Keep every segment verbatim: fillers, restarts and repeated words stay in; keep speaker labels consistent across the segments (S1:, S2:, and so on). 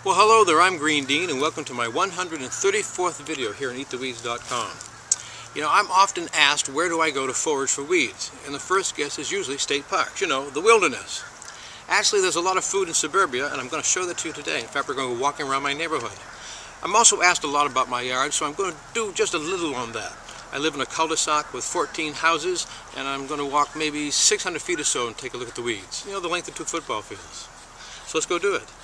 S1: Well, hello there, I'm Green Dean, and welcome to my one hundred thirty-fourth video here on Eat The Weeds dot com. You know, I'm often asked, where do I go to forage for weeds? And the first guess is usually state parks, you know, the wilderness. Actually, there's a lot of food in suburbia, and I'm going to show that to you today. In fact, we're going to go walking around my neighborhood. I'm also asked a lot about my yard, so I'm going to do just a little on that. I live in a cul-de-sac with fourteen houses, and I'm going to walk maybe six hundred feet or so and take a look at the weeds. You know, the length of two football fields. So let's go do it.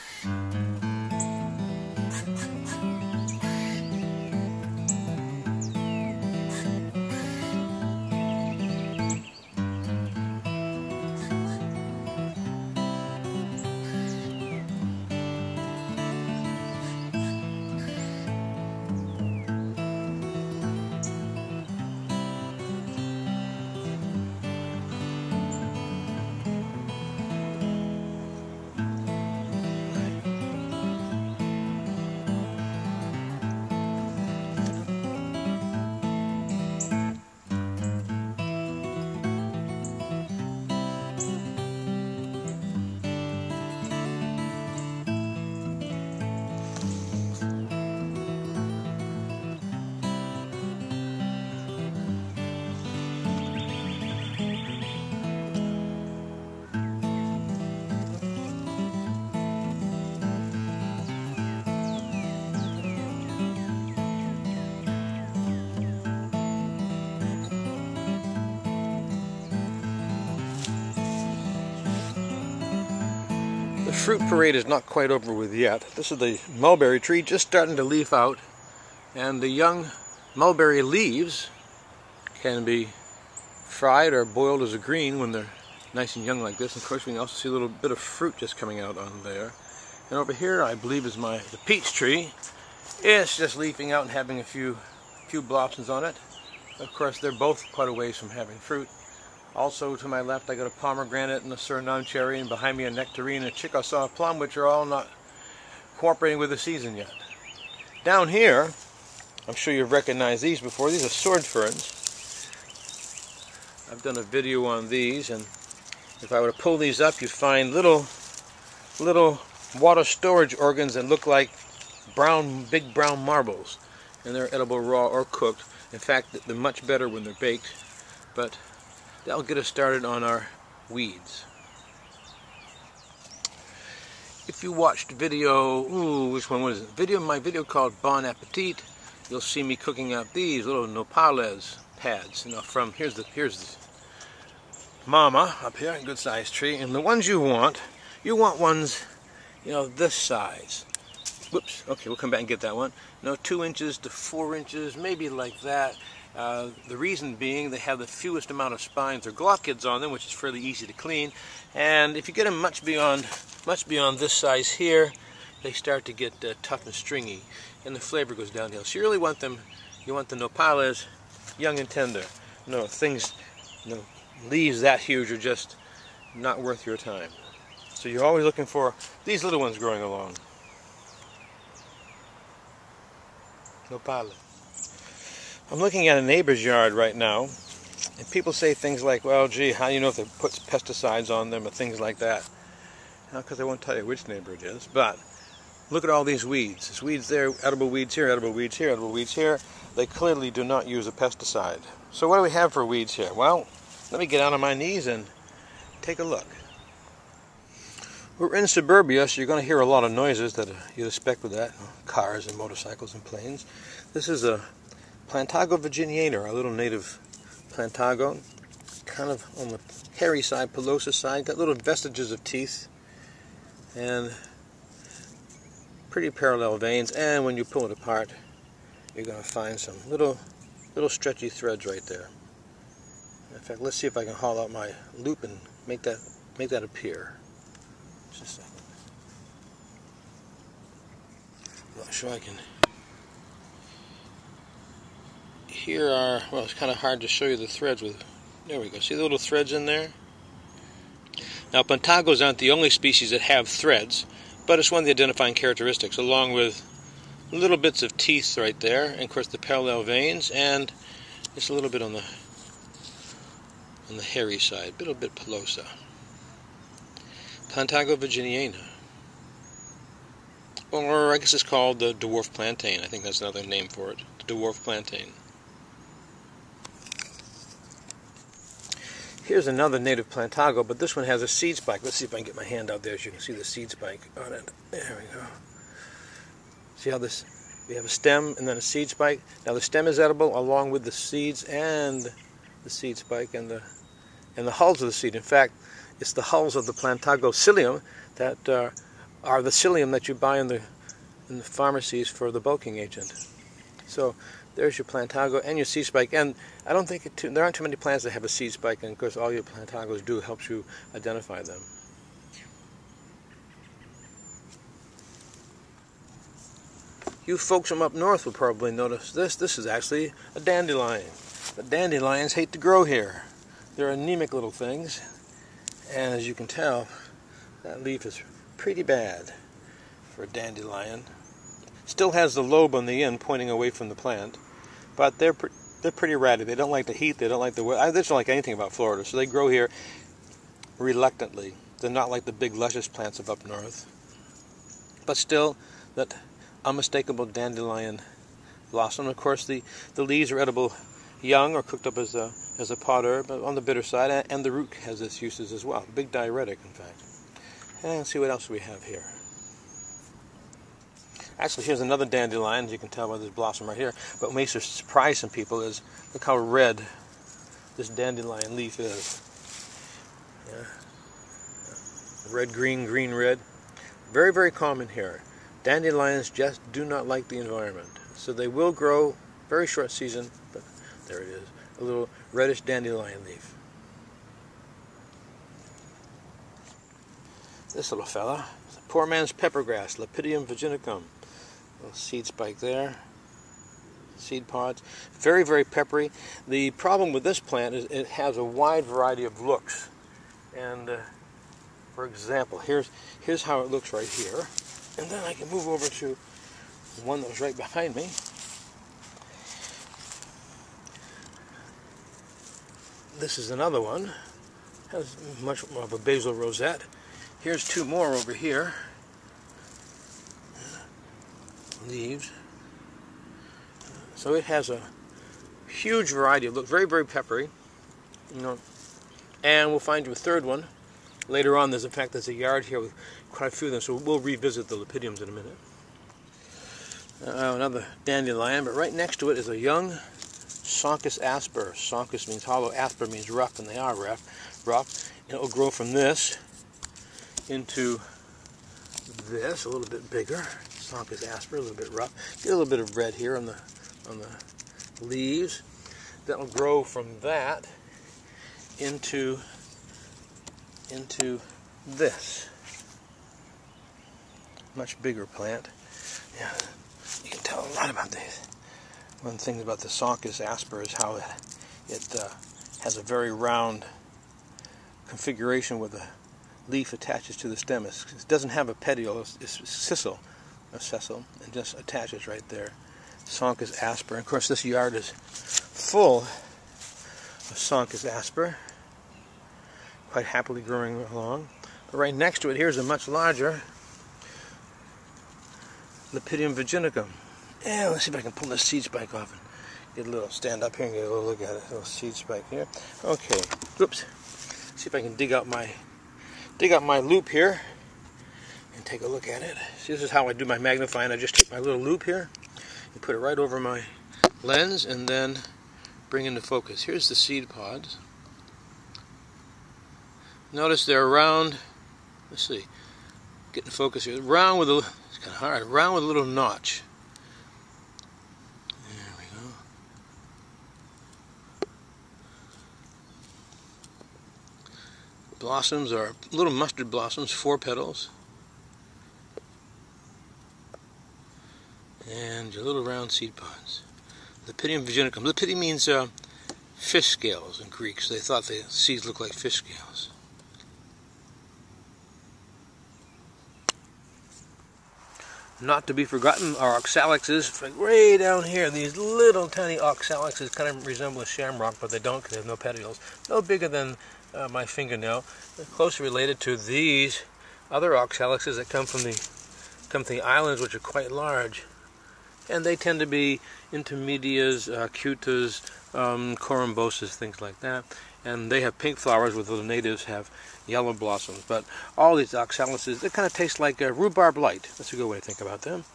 S1: The fruit parade is not quite over with yet. This is the mulberry tree just starting to leaf out, and the young mulberry leaves can be fried or boiled as a green when they're nice and young like this. And of course, we can also see a little bit of fruit just coming out on there. And over here, I believe, is my the peach tree. It's just leafing out and having a few few blossoms on it. Of course, they're both quite a ways from having fruit. Also to my left, I got a pomegranate and a Suriname cherry, and behind me a nectarine and a Chickasaw plum, which are all not cooperating with the season yet. Down here, I'm sure you've recognized these before. These are sword ferns. I've done a video on these, and if I were to pull these up, you'd find little, little water storage organs that look like brown, big brown marbles, and they're edible raw or cooked. In fact, they're much better when they're baked, but that'll get us started on our weeds. If you watched video, ooh, which one was it? Video, my video called Bon Appetit, you'll see me cooking up these little nopales pads. You know, from here's the here's the mama up here, a good sized tree, and the ones you want, you want ones, you know, this size. Whoops. Okay, we'll come back and get that one. No, two inches to four inches, maybe like that. Uh, the reason being they have the fewest amount of spines or glochids on them, which is fairly easy to clean. And if you get them much beyond, much beyond this size here, they start to get uh, tough and stringy, and the flavor goes downhill. So you really want them, you want the nopales young and tender. No things, no leaves that huge are just not worth your time. So you're always looking for these little ones growing along. Nopales. I'm looking at a neighbor's yard right now, and people say things like, well, gee, how do you know if they put pesticides on them or things like that? Now, because I won't tell you which neighbor it is, but look at all these weeds. There's weeds there, edible weeds here, edible weeds here, edible weeds here. They clearly do not use a pesticide. So what do we have for weeds here? Well, let me get down on my knees and take a look. We're in suburbia, so you're going to hear a lot of noises that you'd expect with that. Cars and motorcycles and planes. This is a Plantago virginiana, our little native Plantago, kind of on the hairy side, pillosa side, got little vestiges of teeth, and pretty parallel veins, and when you pull it apart, you're going to find some little, little stretchy threads right there. In fact, let's see if I can haul out my loop and make that, make that appear. Just a second. I'm not sure I can. Here are, well, it's kind of hard to show you the threads with, there we go, see the little threads in there? Now, Plantagos aren't the only species that have threads, but it's one of the identifying characteristics, along with little bits of teeth right there, and of course the parallel veins, and it's a little bit on the on the hairy side, a little bit pillosa. Plantago virginiana. Or I guess it's called the dwarf plantain. I think that's another name for it. The dwarf plantain. Here's another native plantago, but this one has a seed spike. Let's see if I can get my hand out there so you can see the seed spike on it. There we go. See how this, we have a stem and then a seed spike. Now the stem is edible along with the seeds and the seed spike and the and the hulls of the seed. In fact, it's the hulls of the plantago psyllium that uh, are the psyllium that you buy in the in the pharmacies for the bulking agent. So there's your plantago and your seed spike, and I don't think it too, there aren't too many plants that have a seed spike, and of course all your plantagos do helps you identify them. You folks from up north will probably notice this. This is actually a dandelion. But dandelions hate to grow here. They're anemic little things, and as you can tell, that leaf is pretty bad for a dandelion. Still has the lobe on the end pointing away from the plant, but they're pre they're pretty ratty. They don't like the heat. They don't like the weather. They don't like anything about Florida, so they grow here reluctantly. They're not like the big luscious plants of up north, but still that unmistakable dandelion blossom. Of course, the the leaves are edible young or cooked up as a as a pot herb, but on the bitter side, and the root has its uses as well. Big diuretic, in fact. And let's see what else we have here. Actually, here's another dandelion, as you can tell by this blossom right here. But what makes it surprise some people is, look how red this dandelion leaf is. Yeah. Red, green, green, red. Very, very common here. Dandelions just do not like the environment. So they will grow, very short season, but there it is. A little reddish dandelion leaf. This little fella, poor man's peppergrass, Lepidium virginicum. Little seed spike there, seed pods. Very, very peppery. The problem with this plant is it has a wide variety of looks. And uh, for example, here's here's how it looks right here. And then I can move over to one that was right behind me. This is another one. Has much more of a basal rosette. Here's two more over here. Leaves. So it has a huge variety of look, very, very peppery. You know, and we'll find you a third one later on. There's in fact there's a yard here with quite a few of them, so we'll revisit the lepidiums in a minute. Uh, another dandelion, but right next to it is a young Sonchus asper. Sonchus means hollow, asper means rough, and they are rough. Rough. And it will grow from this into this, a little bit bigger. Sonchus asper, a little bit rough. Get a little bit of red here on the on the leaves. That will grow from that into into this much bigger plant. Yeah, you can tell a lot about these. One of the things about the Sonchus asper is how it it uh, has a very round configuration where the leaf attaches to the stem. It doesn't have a petiole. It's, it's sessile. A sessile, and just attaches right there. Sonchus asper. And of course, this yard is full of Sonchus asper, quite happily growing along. But right next to it, here's a much larger Lepidium virginicum. And let's see if I can pull this seed spike off and get a little stand up here and get a little look at it. A little seed spike here. Okay. Oops. See if I can dig out my dig out my loop here and take a look at it. See, this is how I do my magnifying. I just take my little loop here and put it right over my lens and then bring into focus. Here's the seed pods. Notice they're round. Let's see. Get in focus here. Round with a, it's kind of hard. Round with a little notch. There we go. Blossoms are little mustard blossoms, four petals. And your little round seed pods. Lepidium virginicum. Lepidium means uh, fish scales in Greek, so they thought the seeds looked like fish scales. Not to be forgotten are oxalixes, way down here. These little tiny oxalixes kind of resemble a shamrock, but they don't because they have no petioles. No bigger than uh, my fingernail. They're closely related to these other oxalixes that come from the come to the islands, which are quite large. And they tend to be intermedias, uh, cutas, um, corymbosas, things like that. And they have pink flowers, where the natives have yellow blossoms. But all these oxalises, they kind of taste like uh, rhubarb light. That's a good way to think about them.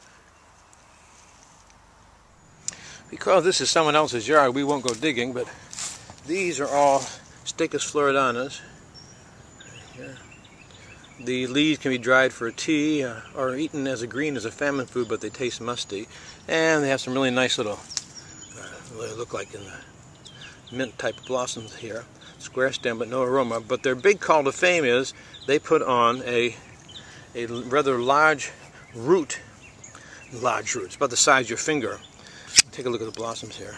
S1: Because this is someone else's yard, we won't go digging, but these are all Stachys floridanas. Yeah. The leaves can be dried for a tea uh, or eaten as a green as a famine food, but they taste musty. And they have some really nice little, uh, they look like in the mint type of blossoms here. Square stem, but no aroma. But their big call to fame is they put on a, a rather large root. Large roots, about the size of your finger. Take a look at the blossoms here.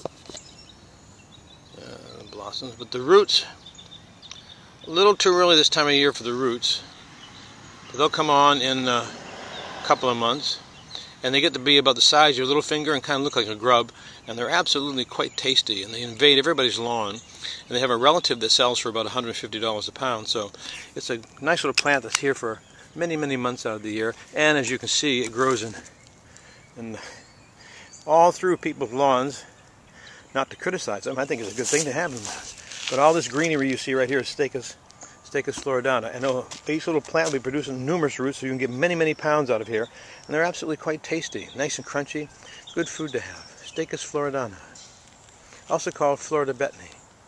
S1: Uh, blossoms, but the roots, a little too early this time of year for the roots. But they'll come on in a couple of months, and they get to be about the size of your little finger and kind of look like a grub, and they're absolutely quite tasty, and they invade everybody's lawn. And they have a relative that sells for about one hundred fifty dollars a pound, so it's a nice little plant that's here for many, many months out of the year. And as you can see, it grows in, in all through people's lawns. Not to criticize them, I think it's a good thing to have them. But all this greenery you see right here is Stachys, Stachys floridana. And each little plant will be producing numerous roots, so you can get many, many pounds out of here. And they're absolutely quite tasty, nice and crunchy, good food to have. Stachys floridana, also called Florida betony.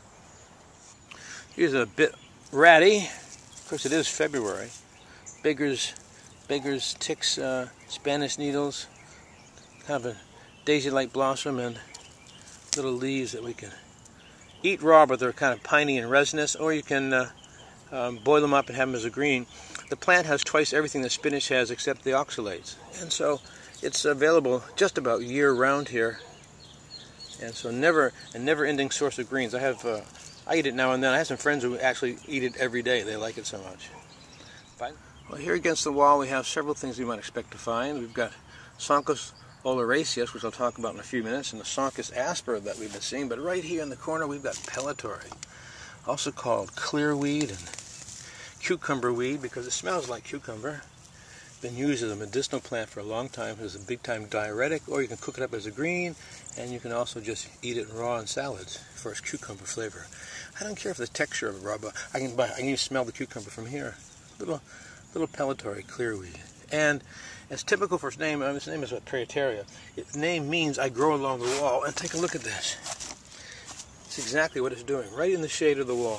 S1: Here's a bit ratty. Of course, it is February. Beggars, beggars, ticks, uh, Spanish needles, kind of a daisy-like blossom, and little leaves that we can eat raw, but they're kind of piney and resinous, or you can uh, um, boil them up and have them as a green. The plant has twice everything that spinach has except the oxalates, and so it's available just about year-round here, and so never a never-ending source of greens. I have uh, I eat it now and then. I have some friends who actually eat it every day. They like it so much. Fine. Well, here against the wall we have several things you might expect to find. We've got Sonchus oleraceus, which I'll talk about in a few minutes, and the Sonchus aspera that we've been seeing. But right here in the corner we've got pellitory, also called clearweed and cucumber weed, because it smells like cucumber. Been used as a medicinal plant for a long time as a big-time diuretic, or you can cook it up as a green, and you can also just eat it raw in salads for its cucumber flavor. I don't care for the texture of it raw, but I can buy, I can even smell the cucumber from here. Little, little pellitory clearweed. And as typical for its name, uh, its name is what, Praeteria. Its name means I grow along the wall. And take a look at this. It's exactly what it's doing, right in the shade of the wall.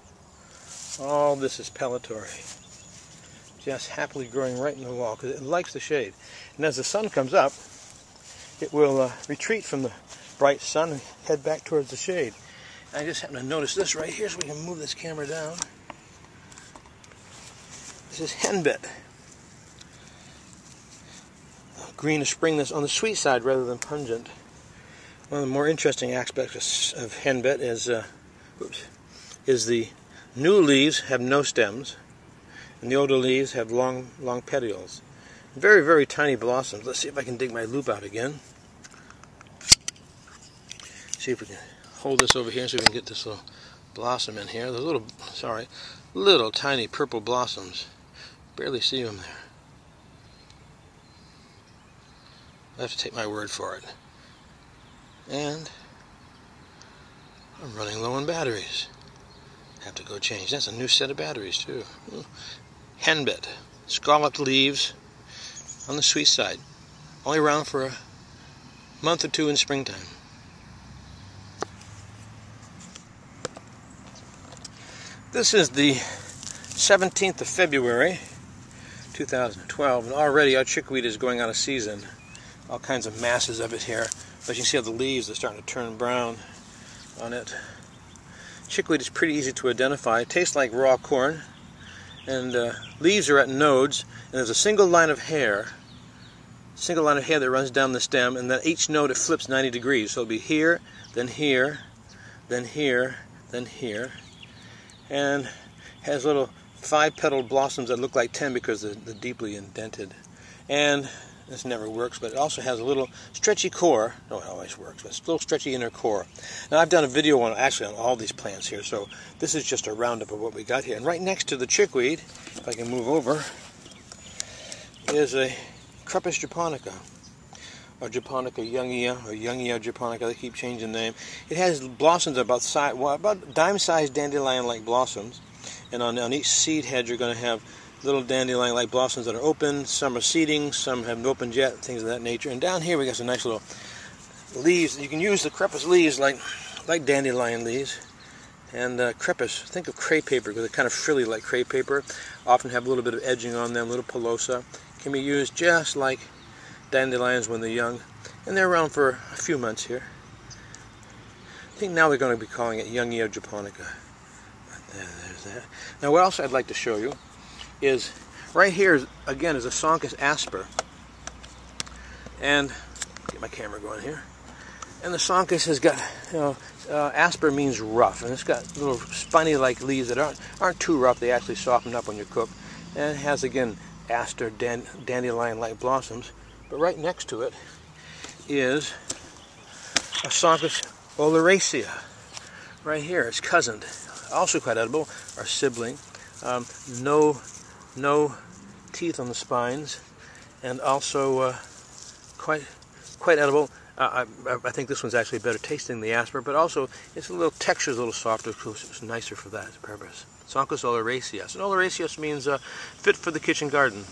S1: All this is pellitory, just happily growing right in the wall because it likes the shade. And as the sun comes up, it will uh, retreat from the bright sun and head back towards the shade. And I just happen to notice this right here, so we can move this camera down. This is henbit. Green of springness on the sweet side rather than pungent. One of the more interesting aspects of henbit is, uh, oops, is the new leaves have no stems, and the older leaves have long, long petioles. Very, very tiny blossoms. Let's see if I can dig my loop out again. See if we can hold this over here so we can get this little blossom in here. The little, sorry, little tiny purple blossoms. Barely see them there. I have to take my word for it. And I'm running low on batteries. Have to go change. That's a new set of batteries too. Henbit, scalloped leaves on the sweet side. Only around for a month or two in springtime. This is the seventeenth of February two thousand twelve, and already our chickweed is going out of season. All kinds of masses of it here. But you can see how the leaves are starting to turn brown on it. Chickweed is pretty easy to identify. It tastes like raw corn, and uh, leaves are at nodes, and there's a single line of hair, single line of hair that runs down the stem, and then each node it flips ninety degrees. So it'll be here, then here, then here, then here, and has little five-petaled blossoms that look like ten because they're, they're deeply indented. And this never works, but it also has a little stretchy core. No, it always works, but it's a little stretchy inner core. Now, I've done a video on actually on all these plants here, so this is just a roundup of what we got here. And right next to the chickweed, if I can move over, is a Crepus japonica, or Japonica youngia, or youngia japonica. They keep changing the name. It has blossoms about size, well, about dime-sized dandelion-like blossoms, and on, on each seed head you're going to have little dandelion-like blossoms that are open. Some are seeding, some haven't opened yet, things of that nature. And down here we got some nice little leaves. You can use the Crepus leaves like like dandelion leaves. And uh, Crepus, think of crepe paper, because they're kind of frilly like crepe paper. Often have a little bit of edging on them, a little pilosa. Can be used just like dandelions when they're young. And they're around for a few months here. I think now they're going to be calling it youngia japonica. There, there's that. Now what else I'd like to show you is, right here, is, again, is a Sonchus asper. And, get my camera going here. And the Sonchus has got, you know, uh, asper means rough, and it's got little spiny-like leaves that aren't aren't too rough. They actually soften up when you cook. And it has, again, aster dan dandelion-like blossoms. But right next to it is a Sonchus oleracea. Right here, it's cousined, also quite edible, or sibling. Um, no, no teeth on the spines, and also uh, quite, quite edible. Uh, I, I think this one's actually better tasting than the asper, but also it's a little texture, is a little softer, so it's nicer for that purpose. Sonchus oleracea. And oleracea means uh, fit for the kitchen garden.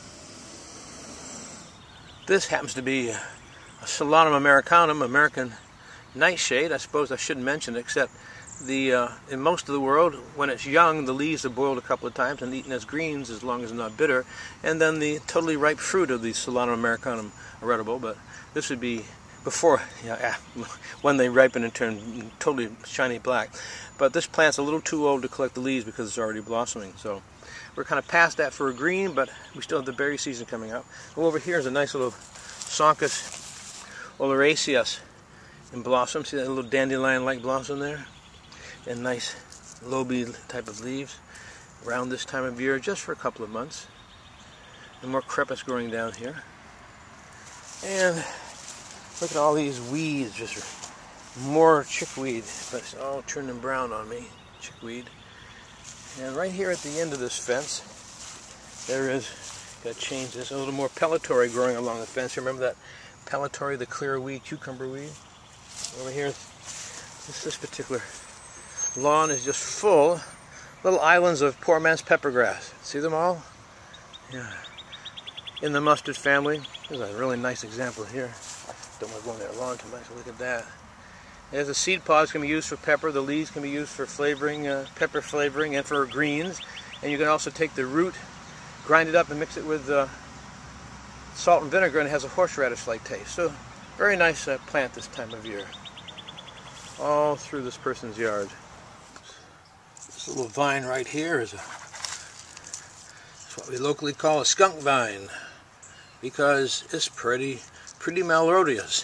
S1: This happens to be a Solanum americanum, American nightshade. I suppose I shouldn't mention it, except the uh, in most of the world, when it's young, the leaves are boiled a couple of times and eaten as greens, as long as they're not bitter, and then the totally ripe fruit of the Solanum americanum are edible. But this would be before, yeah, when they ripen and turn totally shiny black. But this plant's a little too old to collect the leaves because it's already blossoming. So we're kind of past that for a green, but we still have the berry season coming up. Well, over here is a nice little Sonchus oleracea in blossom. See that little dandelion-like blossom there? And nice lobe type of leaves around this time of year, just for a couple of months. And more Crepus growing down here. And look at all these weeds, just more chickweed, but it's all turning brown on me, chickweed. And right here at the end of this fence, there is, got to change this, a little more pellitory growing along the fence. Remember that pellitory, the clear weed, cucumber weed? Over here, this, this particular lawn is just full, little islands of poor man's peppergrass. See them all? Yeah. In the mustard family. There's a really nice example here. Don't want to go in there long too much. Look at that. There's the seed pods can be used for pepper. The leaves can be used for flavoring, uh, pepper flavoring, and for greens. And you can also take the root, grind it up, and mix it with uh, salt and vinegar, and it has a horseradish-like taste. So, very nice uh, plant this time of year. All through this person's yard. This little vine right here is a, it's what we locally call a skunk vine, because it's pretty. Pretty melodious.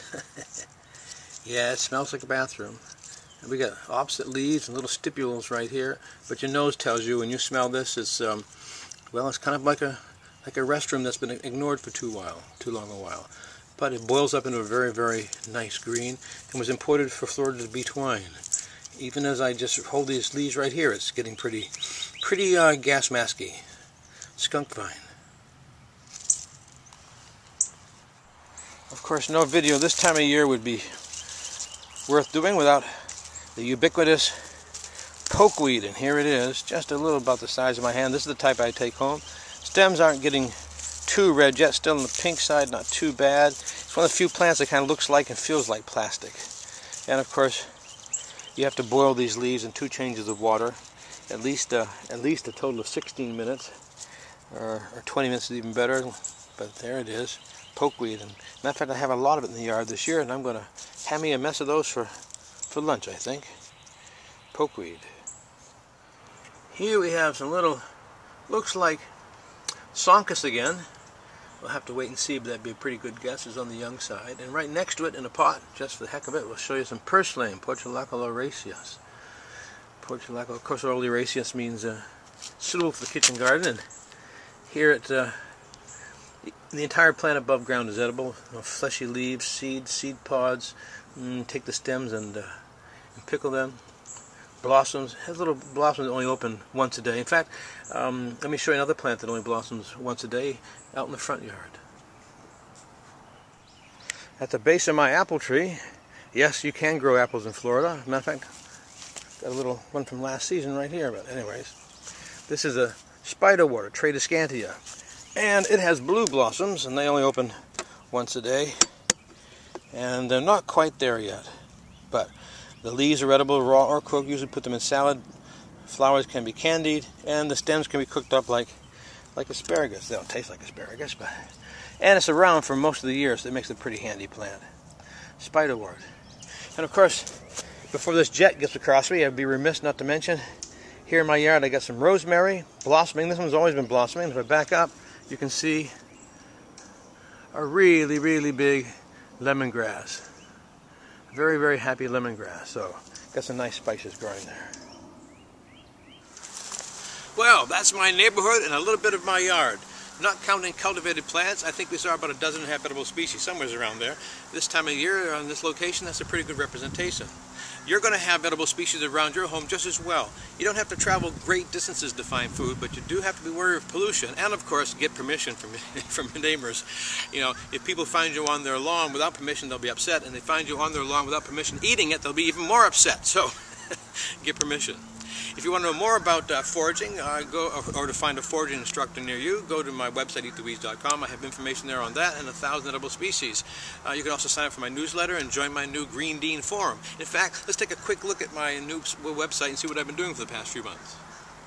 S1: Yeah, it smells like a bathroom. And we got opposite leaves and little stipules right here. But your nose tells you when you smell this, it's um, well, it's kind of like a like a restroom that's been ignored for too while, too long a while. But it boils up into a very, very nice green, and was imported for Florida's beach wine. Even as I just hold these leaves right here, it's getting pretty, pretty uh, gas masky. Skunk vine. Of course, no video this time of year would be worth doing without the ubiquitous pokeweed. And here it is, just a little about the size of my hand. This is the type I take home. Stems aren't getting too red yet, still on the pink side, not too bad. It's one of the few plants that kind of looks like and feels like plastic. And of course, you have to boil these leaves in two changes of water, at least uh, at least a total of sixteen minutes, or, or twenty minutes is even better. But there it is. Pokeweed, and matter of fact, I have a lot of it in the yard this year, and I'm going to have me a mess of those for for lunch, I think. Pokeweed. Here we have some little, looks like Sonchus again. We'll have to wait and see, but that'd be a pretty good guess. It's on the young side. And right next to it, in a pot, just for the heck of it, we'll show you some purslane, Portulaca oleracea. Portulaca, of course, oleracea means uh, suitable for the kitchen garden, and here at uh, the entire plant above ground is edible. You know, fleshy leaves, seeds, seed pods. Mm, take the stems and, uh, and pickle them. blossoms. It has little blossoms that only open once a day. In fact, um, let me show you another plant that only blossoms once a day out in the front yard. At the base of my apple tree, yes, you can grow apples in Florida. As a matter of fact, got a little one from last season right here. But anyways, this is a spiderwort, a Tradescantia, and it has blue blossoms, and they only open once a day. And they're not quite there yet, but the leaves are edible, raw or cooked. Usually put them in salad. Flowers can be candied, and the stems can be cooked up like like asparagus. They don't taste like asparagus, but and it's around for most of the year, so it makes a pretty handy plant. Spiderwort. And of course, before this jet gets across me, I'd be remiss not to mention, here in my yard I got some rosemary blossoming. This one's always been blossoming. If I back up, you can see a really, really big lemongrass. Very, very happy lemongrass. So, got some nice spices growing there. Well, that's my neighborhood and a little bit of my yard. Not counting cultivated plants, I think we saw about a dozen and a half edible species, somewhere around there. This time of year, on this location, that's a pretty good representation. You're going to have edible species around your home just as well. You don't have to travel great distances to find food, but you do have to be wary of pollution, and of course, get permission from, from your neighbors. You know, if people find you on their lawn without permission, they'll be upset, and they find you on their lawn without permission eating it, they'll be even more upset. So, get permission. If you want to know more about uh, foraging, uh, go or, or to find a foraging instructor near you, go to my website, eat the weeds dot com. I have information there on that and a thousand edible species. Uh, you can also sign up for my newsletter and join my new Green Dean Forum. In fact, let's take a quick look at my new website and see what I've been doing for the past few months.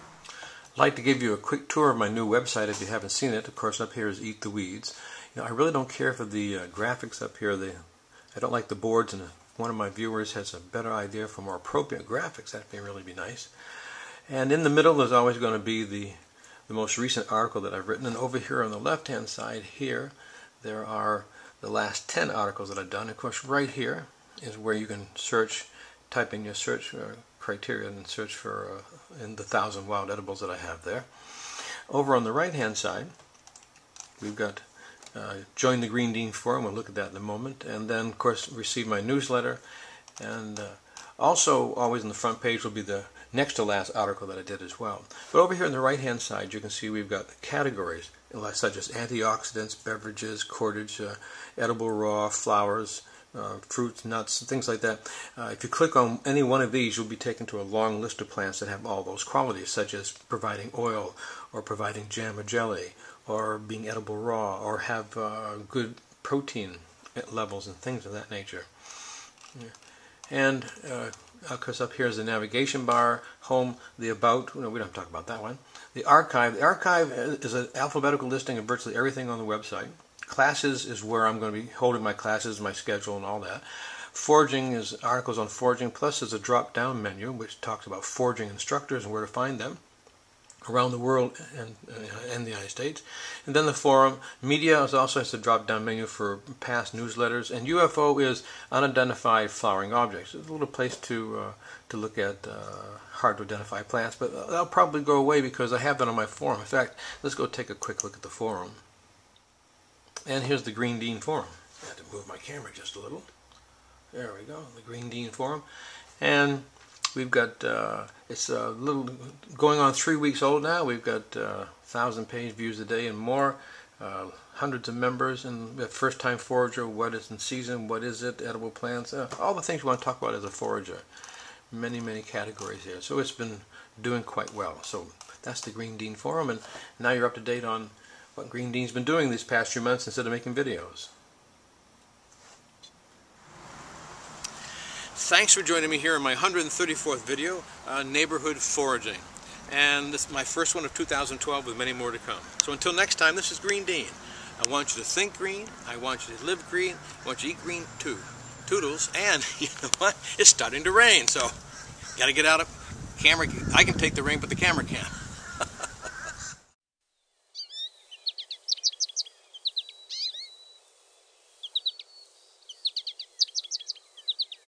S1: I'd like to give you a quick tour of my new website if you haven't seen it. Of course, up here is Eat the Weeds. You know, I really don't care for the uh, graphics up here. They, I don't like the boards, and if one of my viewers has a better idea for more appropriate graphics, that may really be nice. And in the middle there's always going to be the, the most recent article that I've written. And over here on the left-hand side here, there are the last ten articles that I've done. Of course, right here is where you can search, type in your search uh, criteria and search for uh, in the thousand wild edibles that I have there. Over on the right-hand side, we've got uh, join the Green Dean Forum. We'll look at that in a moment. And then, of course, receive my newsletter. And uh, also, always on the front page will be the next to last article that I did as well. But over here on the right hand side you can see we've got categories such as antioxidants, beverages, cordage, uh, edible raw, flowers, uh, fruits, nuts, things like that. Uh, if you click on any one of these, you'll be taken to a long list of plants that have all those qualities, such as providing oil or providing jam or jelly or being edible raw or have uh, good protein levels and things of that nature. Yeah. And uh, of course, up here is the navigation bar, home, the about. No, we don't talk about that one. The archive. The archive is an alphabetical listing of virtually everything on the website. Classes is where I'm going to be holding my classes, my schedule, and all that. Foraging is articles on foraging, plus there's a drop-down menu which talks about foraging instructors and where to find them around the world and uh, in the United States. And then the forum. Media is also has a drop-down menu for past newsletters. And U F O is unidentified flowering objects. It's a little place to uh, to look at uh, hard to identify plants, but that'll probably go away because I have that on my forum. In fact, let's go take a quick look at the forum. And here's the Green Dean Forum. I have to move my camera just a little. There we go, the Green Dean Forum. And we've got, uh, it's a little, going on three weeks old now. We've got uh, thousand page views a day and more, uh, hundreds of members, and we have first time forager, what is in season, what is it, edible plants, uh, all the things you want to talk about as a forager. Many, many categories here. So it's been doing quite well. So that's the Green Dean Forum, and now you're up to date on what Green Dean's been doing these past few months instead of making videos. Thanks for joining me here in my one hundred thirty-fourth video, uh, Neighborhood Foraging. And this is my first one of two thousand twelve with many more to come. So until next time, this is Green Dean. I want you to think green, I want you to live green, I want you to eat green too. Toodles, and you know what? It's starting to rain, so gotta get out of camera. I can take the rain, but the camera can't.